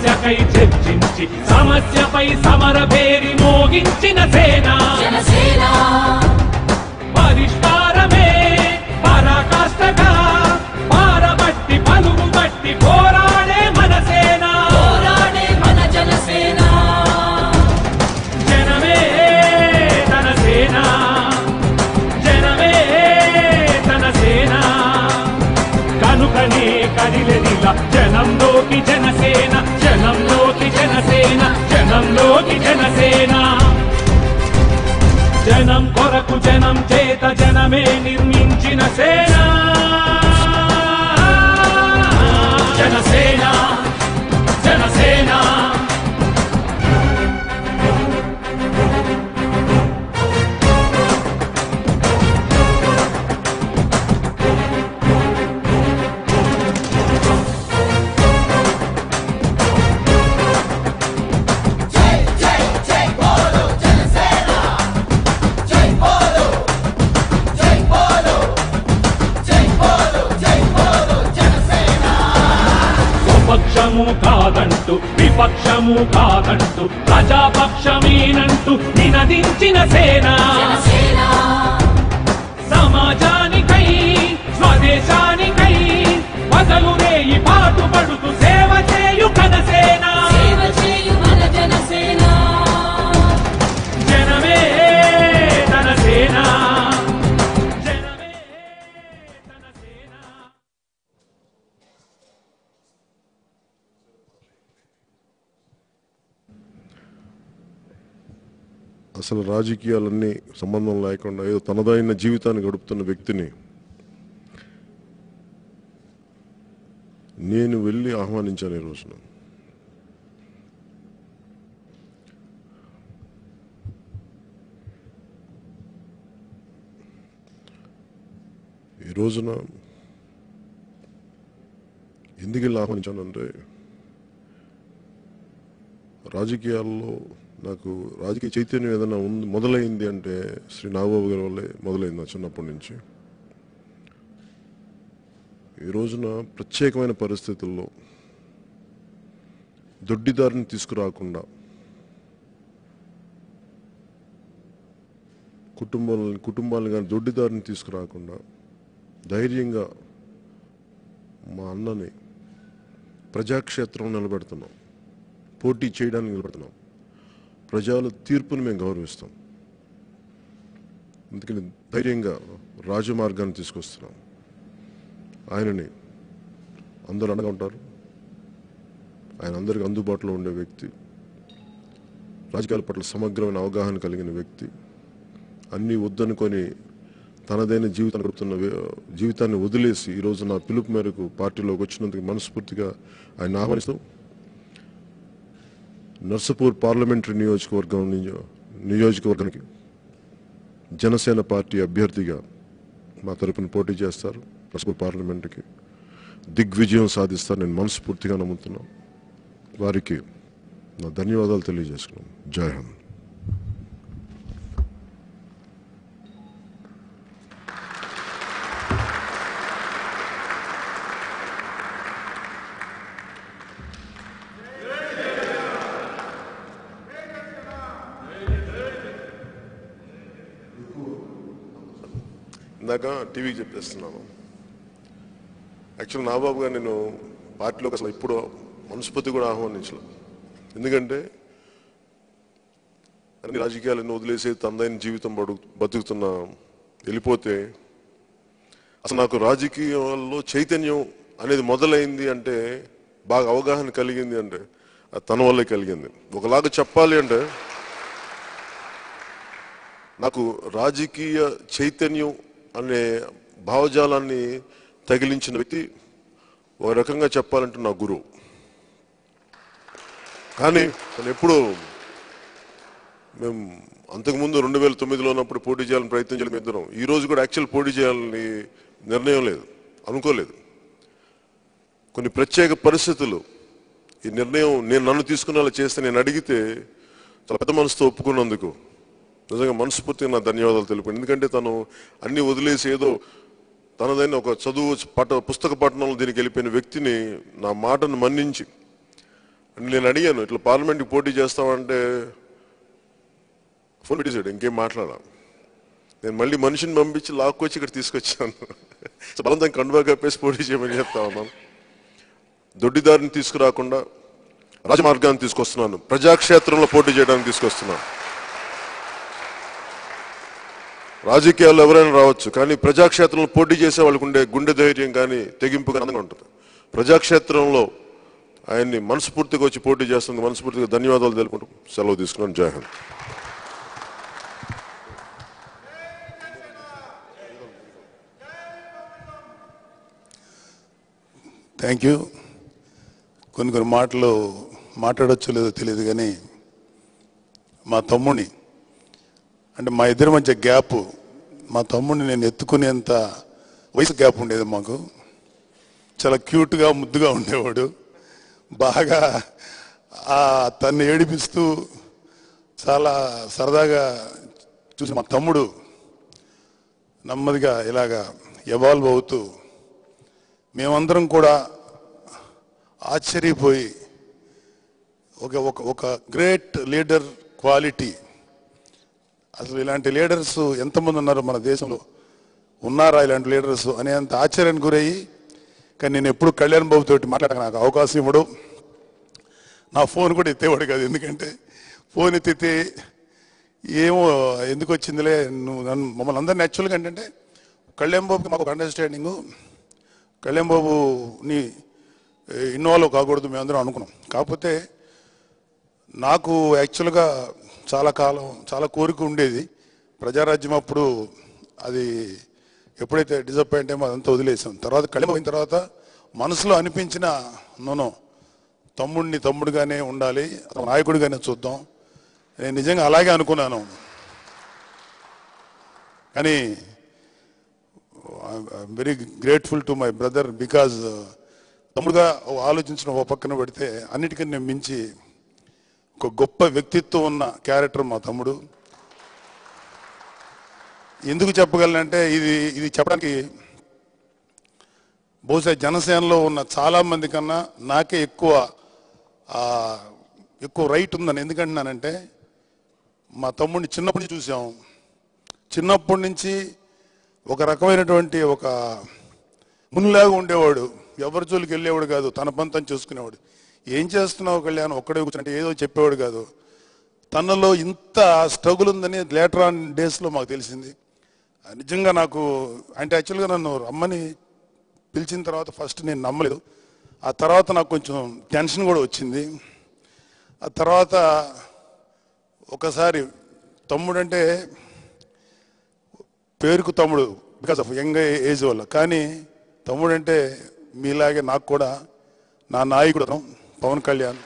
సమస్యకై చర్చించి సమస్యపై సమరభేరి మోగించిన సేన పరిష్కారమే పరాకాష్ఠగా పారబట్టి పలుగు బట్టి పోరాడే మన సేన జనసేన జనమే తన సేన జనమే తన సేన కనుకనే కదిలెదిలా జనంలోకి జనసేన జనంలోకి జనసేన జనంలోకి జనసేన జనం కొరకు జనం చేత జనమే నిర్మించిన సేన జనసేన జనసేన పక్షము కాదంటూ విపక్షము కాదంటూ ప్రజాపక్షమేనంటూ నినదించిన సేన సమాజానికై స్వదేశానికై పగలునే ఈ పాటుపడుతూ సేవ చేయు ఘనసేన జనసేన జనమే తన సేన జనమే తన సేన. అసలు రాజకీయాలన్నీ సంబంధం లేకుండా ఏదో తనదైన జీవితాన్ని గడుపుతున్న వ్యక్తిని నేను వెళ్ళి ఆహ్వానించాను. ఈ రోజున ఎందుకు వెళ్ళి ఆహ్వానించానంటే రాజకీయాల్లో నాకు రాజకీయ చైతన్యం ఏదైనా మొదలైంది అంటే శ్రీ నాగబాబు గారి వల్లే మొదలైంది నా చిన్నప్పటి నుంచి. ఈ రోజున ప్రత్యేకమైన పరిస్థితుల్లో దొడ్డిదారిని తీసుకురాకుండా కుటుంబాలను కానీ దొడ్డిదారిని తీసుకురాకుండా ధైర్యంగా మా అన్నని ప్రజాక్షేత్రం నిలబెడుతున్నాం, పోటీ చేయడానికి నిలబెడుతున్నాం. ప్రజల తీర్పుని మేము గౌరవిస్తాం. అందుకని ధైర్యంగా రాజమార్గాన్ని తీసుకొస్తున్నాం. ఆయనని అందరూ అండగా ఉంటారు. ఆయన అందరికీ అందుబాటులో ఉండే వ్యక్తి, రాజకీయాల పట్ల సమగ్రమైన అవగాహన కలిగిన వ్యక్తి, అన్నీ వద్దనుకొని తనదైన జీవితాన్ని వదిలేసి ఈరోజు నా పిలుపు మేరకు పార్టీలోకి వచ్చినందుకు మనస్ఫూర్తిగా ఆయన ఆహ్వానిస్తాం. నర్సాపూర్ పార్లమెంటరీ నియోజకవర్గానికి జనసేన పార్టీ అభ్యర్థిగా మా తరపున పోటీ చేస్తారు. నర్సాపూర్ పార్లమెంటుకి దిగ్విజయం సాధిస్తారు నేను మనస్ఫూర్తిగా నమ్ముతున్నాను. వారికి నా ధన్యవాదాలు తెలియజేసుకున్నాను. జై హింద్. ఇందాక టీవీకి చెప్పేస్తున్నాను. యాక్చువల్ నాగబాబు గారు నేను పార్టీలోకి అసలు ఇప్పుడు మనస్ఫూర్తి కూడా ఆహ్వానించలేదు. ఎందుకంటే అన్ని రాజకీయాలను వదిలేసి తనదైన జీవితం బతుకుతున్నా వెళ్ళిపోతే అసలు నాకు రాజకీయాల్లో చైతన్యం అనేది మొదలైంది అంటే బాగా అవగాహన కలిగింది అంటే తన వల్లే కలిగింది. ఒకలాగా చెప్పాలి అంటే నాకు రాజకీయ చైతన్యం అనే భావజాలాన్ని తగిలించిన వ్యక్తి ఒక రకంగా చెప్పాలంటే నా గురువు. కానీ తను ఎప్పుడు మేము అంతకుముందు 2009లో ఉన్నప్పుడు పోటీ చేయాలని ప్రయత్నం చేయడం ఇద్దరం. ఈరోజు కూడా యాక్చువల్ పోటీ చేయాలని నిర్ణయం లేదు, అనుకోలేదు. కొన్ని ప్రత్యేక పరిస్థితులు ఈ నిర్ణయం నన్ను తీసుకునేలా చేస్తే నేను అడిగితే చాలా పెద్ద మనసుతో ఒప్పుకున్నందుకు నిజంగా మనస్ఫూర్తిగా నా ధన్యవాదాలు తెలిపాను. ఎందుకంటే తను అన్ని వదిలేసి ఏదో తనదైన ఒక చదువు పుస్తక పఠనంలో దీనికి వెళ్ళిపోయిన వ్యక్తిని నా మాటను మన్నించి నేను అడిగాను, ఇట్లా పార్లమెంట్కి పోటీ చేస్తామంటే ఫోన్ పెట్టేశాడు, ఇంకేం మాట్లాడాలి. నేను మళ్ళీ మనిషిని పంపించి లాక్కొచ్చి ఇక్కడ తీసుకొచ్చాను. బలంతం కండువా కప్పేసి పోటీ చేయమని చెప్తా ఉన్నాను. దొడ్డిదారిని తీసుకురాకుండా రాజమార్గాన్ని తీసుకొస్తున్నాను, ప్రజాక్షేత్రంలో పోటీ చేయడానికి తీసుకొస్తున్నాను. రాజకీయాల్లో ఎవరైనా రావచ్చు, కానీ ప్రజాక్షేత్రంలో పోటీ చేసే వాళ్ళకు ఉండే గుండె ధైర్యం కానీ తెగింపు కానీ ఉంటుంది. ప్రజాక్షేత్రంలో ఆయన్ని మనస్ఫూర్తిగా వచ్చి పోటీ చేస్తుంది. మనస్ఫూర్తిగా ధన్యవాదాలు తెలుపుకుంటూ సెలవు తీసుకున్నాను. జై హింద్. Thank you. కొన్ని మాటలు మాట్లాడొచ్చో లేదో తెలియదు, కానీ మా తమ్ముడిని, అంటే మా ఇద్దరి మధ్య గ్యాప్, మా తమ్ముడిని నేను ఎత్తుకునేంత వయసు గ్యాప్ ఉండేది మాకు. చాలా క్యూట్గా ముద్దుగా ఉండేవాడు. బాగా తన్ని ఏడిపిస్తూ చాలా సరదాగా చూసి మా తమ్ముడు నెమ్మదిగా ఇలాగా ఎవాల్వ్ అవుతూ మేమందరం కూడా ఆశ్చర్యపోయి ఒక గ్రేట్ లీడర్ క్వాలిటీ. అసలు ఇలాంటి లీడర్స్ ఎంతమంది ఉన్నారు మన దేశంలో, ఉన్నారా ఇలాంటి లీడర్స్ అనేంత ఆశ్చర్యానికి గురయ్యి. కానీ నేను ఎప్పుడు కళ్యాణ్ బాబు తోటి మాట్లాడక నాకు అవకాశం ఇవ్వడు. నా ఫోన్ కూడా ఎత్తేవాడు కాదు, ఎందుకంటే ఫోన్ ఎత్తితే ఏమో ఎందుకు వచ్చిందిలే నువ్వు నన్ను మమ్మల్ని అందరినీ యాక్చువల్గా ఏంటంటే కళ్యాణ్ బాబుకి మాకు ఒక అండర్స్టాండింగు, కళ్యాణ్ బాబుని ఇన్వాల్వ్ కాకూడదు మేమందరం అనుకున్నాం. కాకపోతే నాకు యాక్చువల్గా చాలా కాలం చాలా కోరిక ఉండేది ప్రజారాజ్యం. అప్పుడు అది ఎప్పుడైతే డిసప్పాయింట్ అయ్యో అదంతా వదిలేసాం. తర్వాత కళ్యాణ్ అయిన తర్వాత మనసులో అనిపించిన నోనో తమ్ముడిని తమ్ముడుగానే ఉండాలి, నాయకుడిగానే చూద్దాం, నేను నిజంగా అలాగే అనుకున్నాను. కానీ I'm very grateful to my brother, because తమ్ముడుగా ఆలోచించిన ఒక పక్కన పెడితే అన్నిటికన్నా మించి ఒక గొప్ప వ్యక్తిత్వం ఉన్న క్యారెక్టర్ మా తమ్ముడు. ఎందుకు చెప్పగలనంటే ఇది చెప్పడానికి బహుశా జనసేనలో ఉన్న చాలామంది కన్నా నాకే ఎక్కువ రైట్ ఉందని. ఎందుకంటున్నానంటే మా తమ్ముడిని చిన్నప్పటి నుంచి చూసాం. చిన్నప్పటి నుంచి ఒక రకమైనటువంటి ఒక మునిలాగా ఉండేవాడు, ఎవరి జోలికి వెళ్ళేవాడు కాదు, తన పంతం చేసుకునేవాడు. ఏం చేస్తున్నావు కళ్యాణ్ ఒక్కడే కూర్చుంటే ఏదో చెప్పేవాడు కాదు. తనలో ఇంత స్ట్రగుల్ ఉందని లేటర్ ఆన్ డేస్లో మాకు తెలిసింది. నిజంగా నాకు అంటే యాక్చువల్గా నన్ను రమ్మని పిలిచిన తర్వాత ఫస్ట్ నేను నమ్మలేదు. ఆ తర్వాత నాకు కొంచెం టెన్షన్ కూడా వచ్చింది. ఆ తర్వాత ఒకసారి తమ్ముడు అంటే పేరుకు తమ్ముడు బికాస్ ఆఫ్ యంగ్ ఏజ్ వల్ల, కానీ తమ్ముడు అంటే మీలాగే నాకు కూడా నా నాయకుడు పవన్ కళ్యాణ్.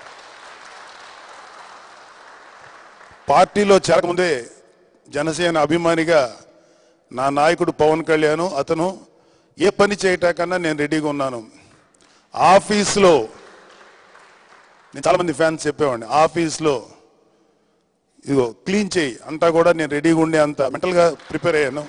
పార్టీలో చేరకముందే జనసేన అభిమానిగా నా నాయకుడు పవన్ కళ్యాణ్, అతను ఏ పని చేయటాకన్నా నేను రెడీగా ఉన్నాను. ఆఫీస్లో నేను చాలామంది ఫ్యాన్స్ చెప్పేవాడిని, ఆఫీస్లో ఇదిగో క్లీన్ చేయి అంతా కూడా నేను రెడీగా ఉండే అంత మెంటల్గా ప్రిపేర్ అయ్యాను.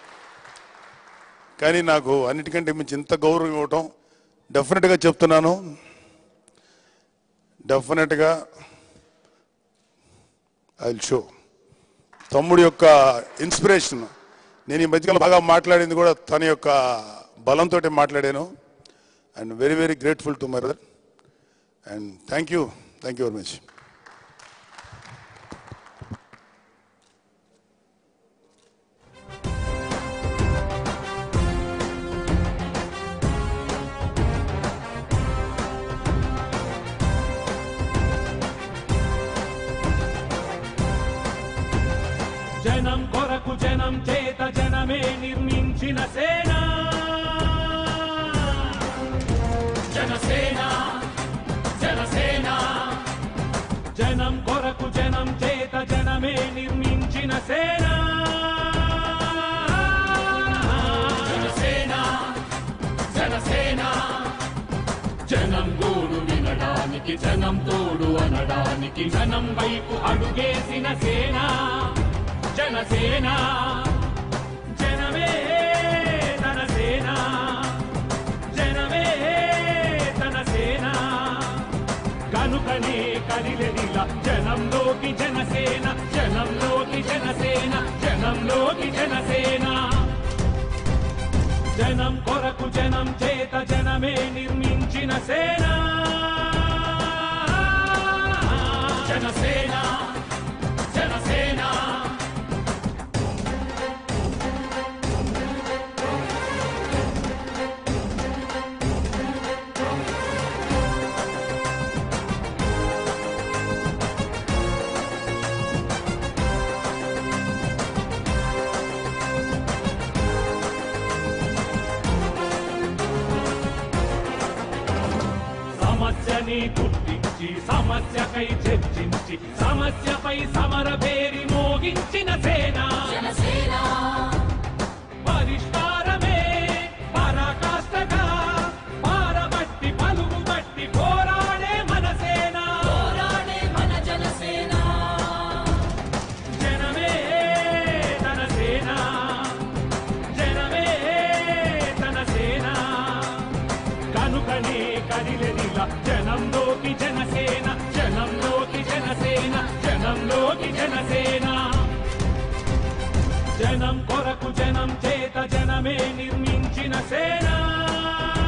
కానీ నాకు అన్నిటికంటే మించి ఇంత గౌరవం ఇవ్వటం డెఫినెట్గా చెప్తున్నాను, డెఫినెట్గా ఐ విల్ షో. తమ్ముడి యొక్క ఇన్స్పిరేషన్, నేను ఈ మధ్యకాలం బాగా మాట్లాడింది కూడా తన యొక్క బలంతో మాట్లాడాను. And very very grateful to my brother and thank you very much. జనం కొరకు జనం చేత జనమే నిర్మించిన సేన జనసేన జనసేన. జనం కొరకు జనం చేత జనమే నిర్మించిన సేన జనసేన జనసేన. జనం గోడు వినడానికి, జనం తోడు అనడానికి, జనం వైపు అడుగేసిన సేన జనసేన. జనమే తన సేన, జనమే తన సేన. కనుకనే కదిలెదిలా జనంలోకి జనసేన, జనంలోకి జనసేన, జనంలోకి జనసేన. జనం కొరకు జనం చేత జనమే నిర్మించిన సేన జనసేన, జనసేన. సమస్యని గుర్తించి సమస్యకై చర్చించి సమస్యపై సమర పేరి మోగించిన సేన పరిష్కారమే పరాకాష్ఠగా పారబట్టి పలుగుబట్టి పోరాడే మన సేన, పోరాడే మన జనసేన. జనమే తన సేన, జనమే తన సేన. కనుకనే కదిలెదిలా జనంలోకి జనసేన, జనంలోకి జనసేన, జనంలోకి జనసేన. జనం కొరకు జనం చేత జనమే నిర్మించిన సేన